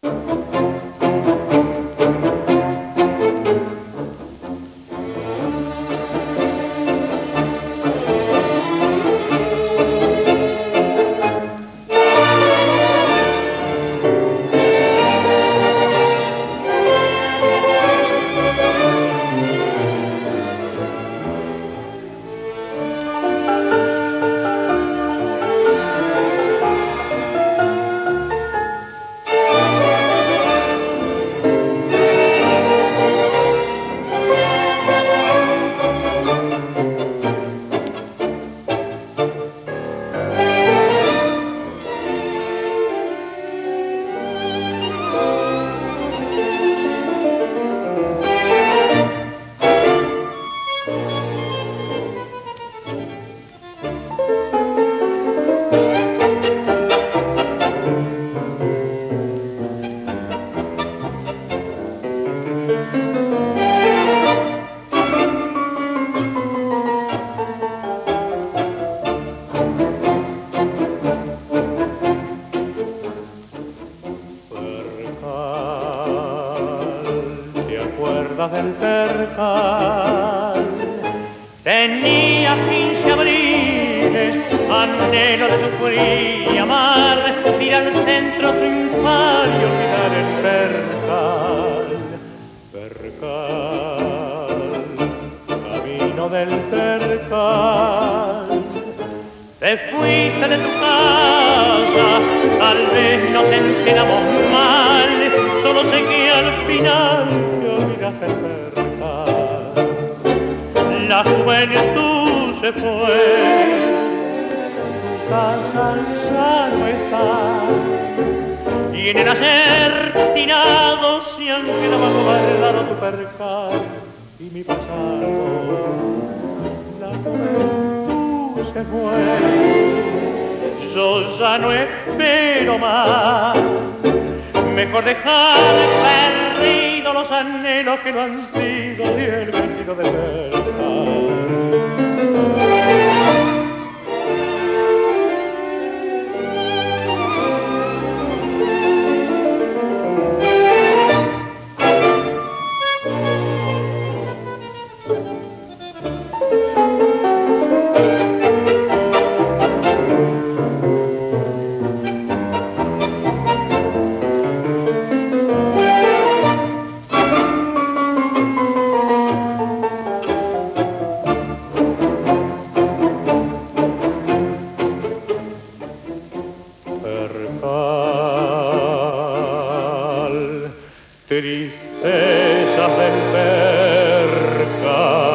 Del percal tenía 15 abriles, anhelo de sufrir y amar, ir al centro triunfal y olvidar el percal, camino del percal. Te fuiste de tu casa, tal vez nos enteramos mal, solo sé que al final olvidaste el percal. La juventud se fue, tu casa ya no está, y en el acertinado se han quedado guardados tu percal y mi pasado. La juventud se fue, yo ya no espero más, mejor dejar perdidos los anhelos que no han sido y el vestido de percal. Tristezas del percal.